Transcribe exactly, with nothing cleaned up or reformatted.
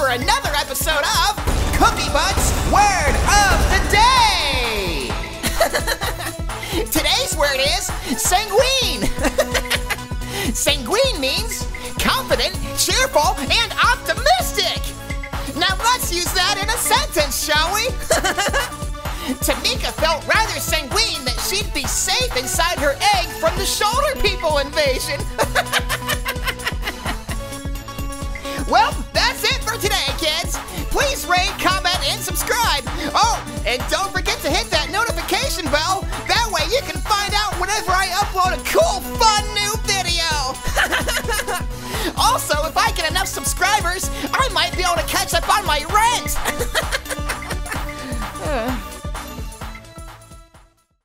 for another episode of CookieButt's Word of the Day! Today's word is sanguine. Sanguine means confident, cheerful, and optimistic. Now let's use that in a sentence, shall we? Tamika felt rather sanguine that she'd be safe inside her egg from the shoulder people invasion. Well, that's it for today, kids. Please rate, comment, and subscribe. Oh, and don't forget to hit that notification bell. That way you can find out whenever I upload a cool, fun new video. Also, if I get enough subscribers, I might be able to catch up on my rent.